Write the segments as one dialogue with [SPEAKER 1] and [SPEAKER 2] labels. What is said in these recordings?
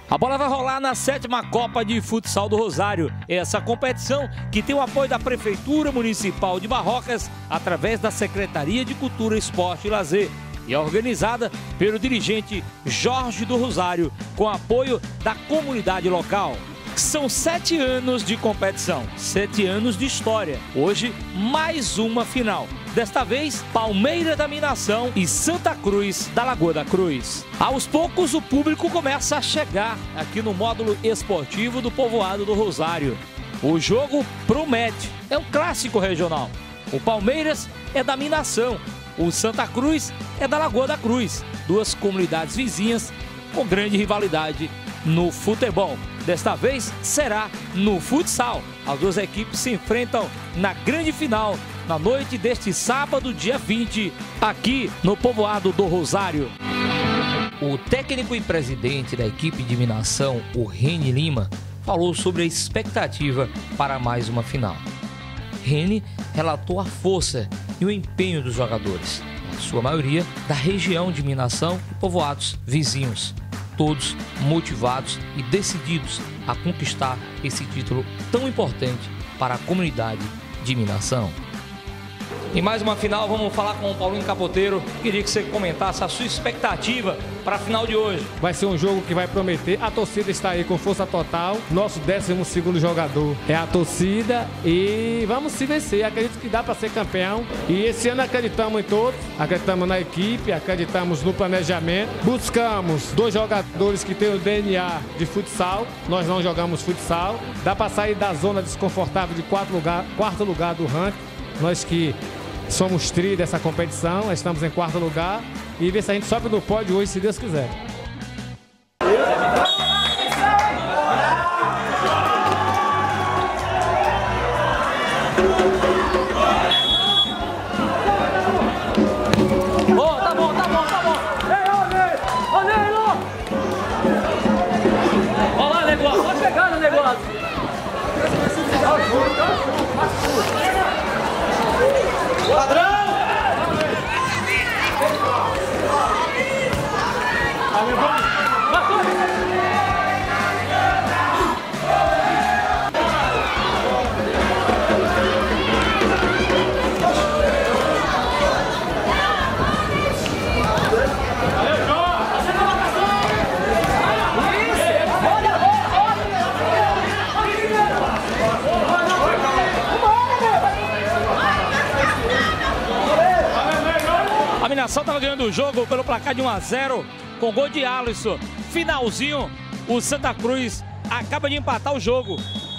[SPEAKER 1] A bola vai rolar na 7ª Copa de Futsal do Rosário. Essa competição que tem o apoio da Prefeitura Municipal de Barrocas através da Secretaria de Cultura, Esporte e Lazer e é organizada pelo dirigente Jorge do Rosário com apoio da comunidade local. São 7 anos de competição, 7 anos de história. Hoje, mais uma final. Desta vez, Palmeiras da Minação e Santa Cruz da Lagoa da Cruz. Aos poucos, o público começa a chegar aqui no módulo esportivo do povoado do Rosário. O jogo promete, é um clássico regional. O Palmeiras é da Minação, o Santa Cruz é da Lagoa da Cruz. Duas comunidades vizinhas com grande rivalidade no futebol. Desta vez será no futsal. As duas equipes se enfrentam na grande final na noite deste sábado, dia 20, aqui no povoado do Rosário. O técnico e presidente da equipe de Minação, o Reni Lima, falou sobre a expectativa para mais uma final. Reni relatou a força e o empenho dos jogadores, na sua maioria da região de Minação e povoados vizinhos. Todos motivados e decididos a conquistar esse título tão importante para a comunidade de Minação. Em mais uma final, vamos falar com o Paulinho Capoteiro. Queria que você comentasse a sua expectativa para a final de hoje.
[SPEAKER 2] Vai ser um jogo que vai prometer. A torcida está aí com força total. Nosso 12º jogador é a torcida e vamos se vencer. Acredito que dá para ser campeão. E esse ano acreditamos em todos. Acreditamos na equipe, acreditamos no planejamento. Buscamos 2 jogadores que têm o DNA de futsal. Nós não jogamos futsal. Dá para sair da zona desconfortável de quarto lugar do ranking. Nós que somos tri dessa competição, estamos em 4º lugar e ver se a gente sobe no pódio hoje, se Deus quiser.
[SPEAKER 1] Olha lá, negócio, pode pegar no negócio. Padrão! A Minação estava ganhando o jogo pelo placar de 1-0 com gol de Alisson. Finalzinho, o Santa Cruz acaba de empatar o jogo.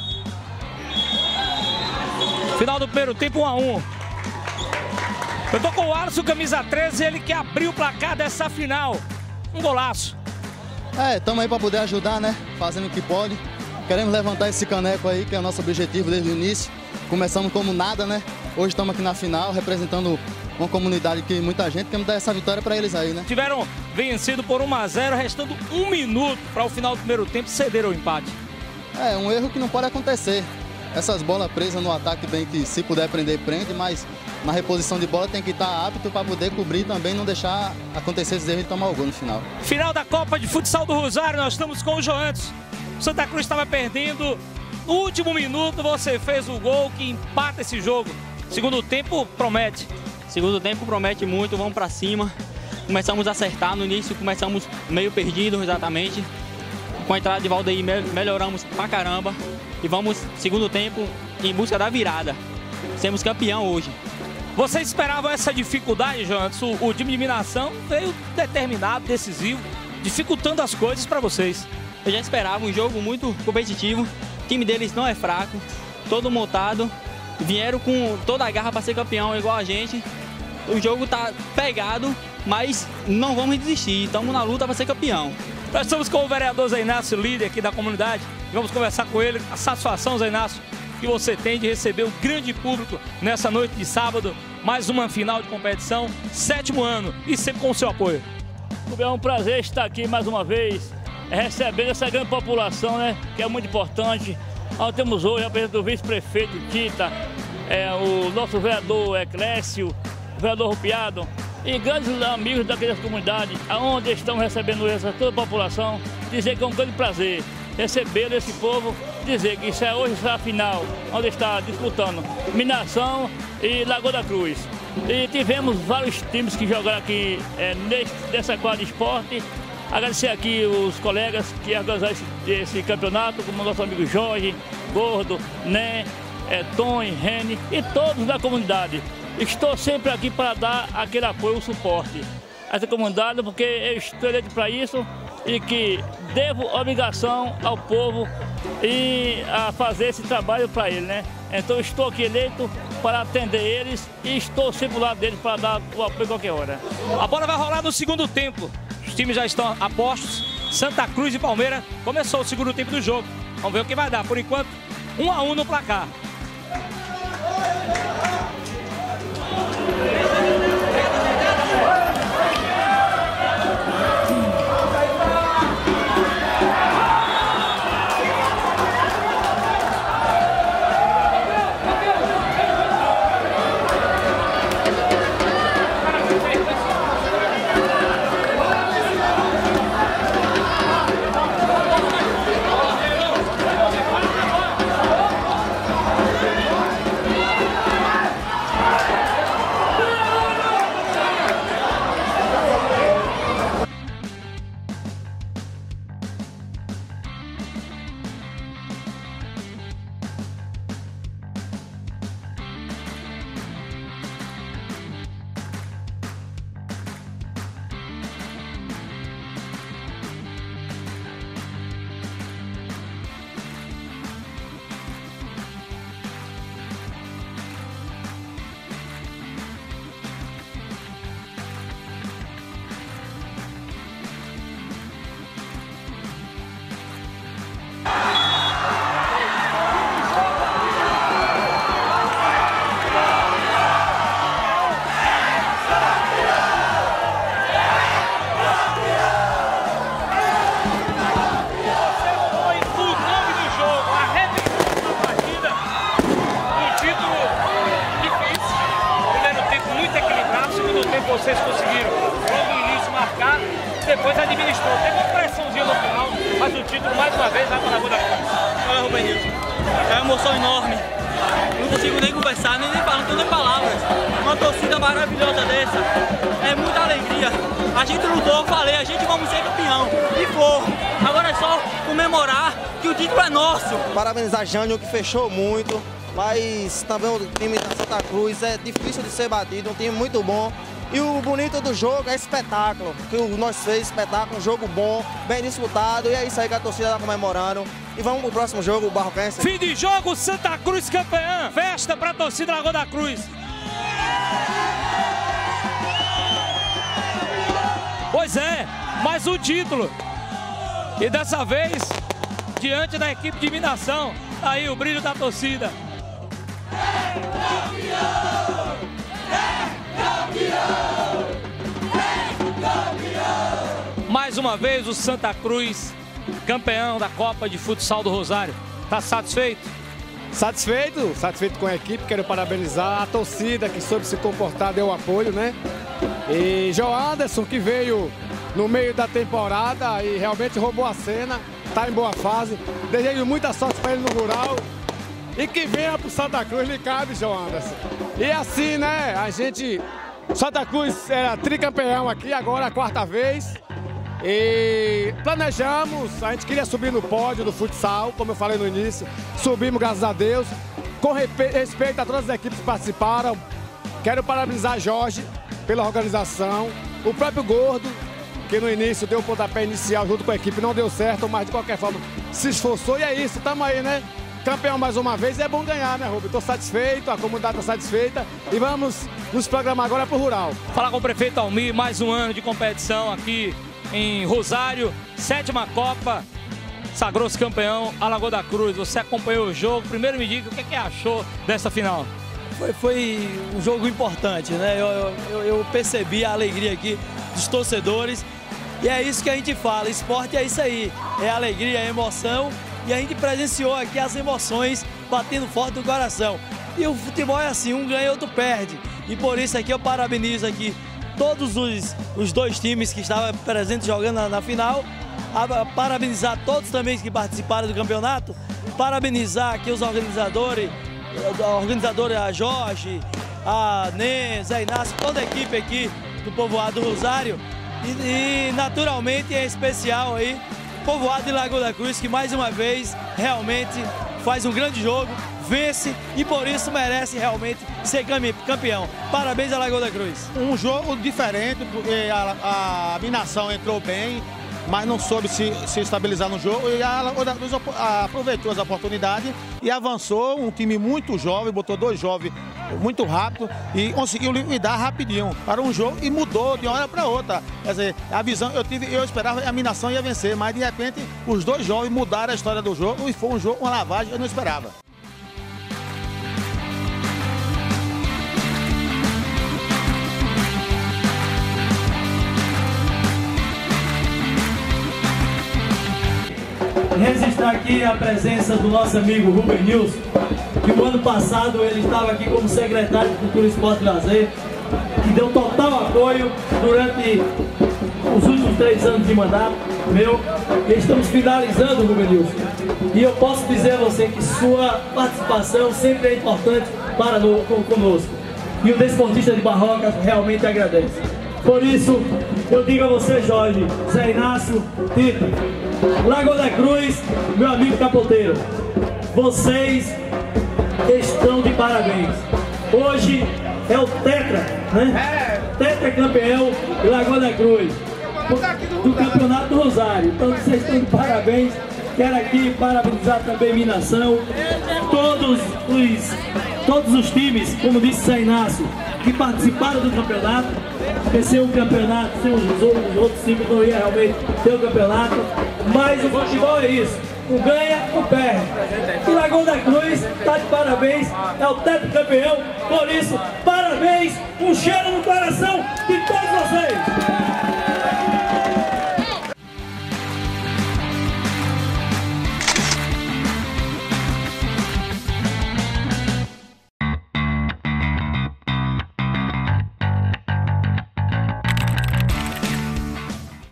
[SPEAKER 1] Final do primeiro tempo, 1-1. Eu tô com o Alisson, camisa 13, ele que abriu o placar dessa final. Um golaço.
[SPEAKER 3] Estamos aí para poder ajudar, né? Fazendo o que pode. Queremos levantar esse caneco aí, que é o nosso objetivo desde o início. Começamos como nada, né? Hoje estamos aqui na final, representando uma comunidade que muita gente quer dar essa vitória para eles aí, né?
[SPEAKER 1] Tiveram vencido por 1-0, restando 1 minuto para o final do primeiro tempo, cederam o empate.
[SPEAKER 3] É um erro que não pode acontecer. Essas bolas presas no ataque, bem que se puder prender, prende, mas na reposição de bola tem que estar apto para poder cobrir também, não deixar acontecer esse erro e tomar o gol no final.
[SPEAKER 1] Final da Copa de Futsal do Rosário, nós estamos com o Joantes. O Santa Cruz estava perdendo, no último minuto você fez o gol que empata esse jogo. Segundo tempo promete.
[SPEAKER 4] Segundo tempo promete muito, vamos para cima. Começamos a acertar no início, começamos meio perdidos exatamente. Com a entrada de Valdeir melhoramos pra caramba. E vamos, segundo tempo, em busca da virada. Seremos campeão hoje.
[SPEAKER 1] Vocês esperavam essa dificuldade, Joantes? O time de Minação veio determinado, decisivo, dificultando as coisas para vocês.
[SPEAKER 4] Eu já esperava um jogo muito competitivo. O time deles não é fraco, todo montado. Vieram com toda a garra para ser campeão, igual a gente. O jogo tá pegado, mas não vamos desistir. Estamos na luta para ser campeão.
[SPEAKER 1] Nós estamos com o vereador Zé Inácio, líder aqui da comunidade. E vamos conversar com ele. A satisfação, Zé Inácio, que você tem de receber um grande público nessa noite de sábado. Mais uma final de competição, 7º ano e sempre com o seu apoio.
[SPEAKER 5] É um prazer estar aqui mais uma vez, recebendo essa grande população, né? Que é muito importante. Nós temos hoje a presença do vice-prefeito Tita, o nosso vereador Clécio, o vereador Rupiado, e grandes amigos daquelas comunidades, onde estão recebendo toda a população, dizer que é um grande prazer receber esse povo, dizer que hoje será a final, onde está disputando Minação e Lagoa da Cruz. E tivemos vários times que jogaram aqui nessa quadra de esporte. Agradecer aqui os colegas que organizaram esse campeonato, como o nosso amigo Jorge, Gordo, Né, Tony, Rene e todos da comunidade. Estou sempre aqui para dar aquele apoio, o suporte a essa comunidade, porque eu estou eleito para isso e que devo obrigação ao povo e a fazer esse trabalho para ele, né? Então estou aqui eleito para atender eles e estou sempre ao lado deles para dar o apoio a qualquer hora.
[SPEAKER 1] A bola vai rolar no segundo tempo. Os times já estão a postos. Santa Cruz e Palmeiras. Começou o segundo tempo do jogo. Vamos ver o que vai dar. Por enquanto, 1-1 no placar.
[SPEAKER 6] Vocês conseguiram logo no início marcar, depois administrou. Teve uma pressãozinha no final, mas o título mais uma vez vai para a Lagoa da Cruz.
[SPEAKER 4] Olha, Rubenilson, é uma emoção enorme. Não consigo nem conversar, nem falar, não tenho nem palavras. Uma torcida maravilhosa dessa, é muita alegria. A gente lutou, falei, a gente vamos ser campeão. E for. Agora é só comemorar que o título é nosso.
[SPEAKER 7] Parabenizar Jânio, que fechou muito, mas também o time da Santa Cruz é difícil de ser batido, um time muito bom. E o bonito do jogo é espetáculo, que nós fez espetáculo, um jogo bom, bem disputado, e é isso aí que a torcida está comemorando. E vamos pro próximo jogo, o Barroquense.
[SPEAKER 1] Fim de jogo, Santa Cruz campeã, festa para a torcida Lagoa da Cruz. Pois é, mais um título. E dessa vez, diante da equipe de Minação, tá aí o brilho da torcida. Mais uma vez o Santa Cruz, campeão da Copa de Futsal do Rosário. Tá satisfeito?
[SPEAKER 2] Satisfeito com a equipe. Quero parabenizar a torcida que soube se comportar, deu apoio, né? E João Anderson, que veio no meio da temporada e realmente roubou a cena, tá em boa fase. Desejo muita sorte para ele no rural. E que venha pro Santa Cruz, lhe cabe, João Anderson. E assim, né, a gente... Santa Cruz era tricampeão aqui, agora é a quarta vez. E planejamos, a gente queria subir no pódio do futsal, como eu falei no início. Subimos, graças a Deus. Com respeito a todas as equipes que participaram. Quero parabenizar Jorge pela organização. O próprio Gordo, que no início deu o pontapé inicial junto com a equipe, não deu certo, mas de qualquer forma se esforçou. E é isso, estamos aí, né? Campeão mais uma vez, e é bom ganhar, né, Rubens? Estou satisfeito, a comunidade está satisfeita e vamos nos programar agora para o Rural.
[SPEAKER 1] Falar com o prefeito Almir, mais um ano de competição aqui em Rosário, 7ª Copa, sagrou-se campeão, a Lagoa da Cruz. Você acompanhou o jogo, primeiro me diga o que achou dessa final.
[SPEAKER 8] Foi um jogo importante, né? Eu percebi a alegria aqui dos torcedores e é isso que a gente fala, esporte é isso aí, é alegria, é emoção. E a gente presenciou aqui as emoções batendo forte no coração. E o futebol é assim, um ganha, outro perde. E por isso aqui eu parabenizo aqui todos os dois times que estavam presentes jogando na final, parabenizar todos também que participaram do campeonato, parabenizar aqui os organizadores, a Jorge, a Nês, a Inácio, toda a equipe aqui do Povoado do Rosário e naturalmente em especial aí o Povoado de Lagoa da Cruz, que mais uma vez realmente faz um grande jogo, vence e por isso merece realmente ser campeão. Parabéns a Lagoa da Cruz.
[SPEAKER 9] Um jogo diferente, porque a Minação entrou bem, mas não soube se estabilizar no jogo e a Lagoa da Cruz aproveitou as oportunidades e avançou. Um time muito jovem, botou dois jovens muito rápido e conseguiu liquidar rapidinho para um jogo e mudou de uma hora para outra. Quer dizer, a visão eu esperava que a Minação ia vencer, mas de repente os dois jovens mudaram a história do jogo e foi um jogo, uma lavagem que eu não esperava.
[SPEAKER 8] Registrar aqui a presença do nosso amigo Rubem Nilson, que o ano passado ele estava aqui como secretário de Cultura, Esporte e Lazer, que deu total apoio durante os últimos 3 anos de mandato meu. E estamos finalizando, Rubem Nilson. E eu posso dizer a você que sua participação sempre é importante para conosco. E o Desportista de Barrocas realmente agradece. Por isso, eu digo a você, Jorge, Zé Inácio, Tito, Lagoa da Cruz, meu amigo capoteiro, vocês estão de parabéns. Hoje é o Tetra, né? Tetra campeão de Lagoa da Cruz, do Campeonato do Rosário. Então vocês estão de parabéns. Quero aqui parabenizar também Minação, todos os times, como disse Zé Inácio, que participaram do campeonato, porque sem o campeonato, sem os outros times não ia realmente ter o campeonato, mas o futebol é isso, o ganha, o perde. E Lagoa da Cruz está de parabéns, é o tetracampeão, por isso, parabéns, um cheiro no coração de todos vocês!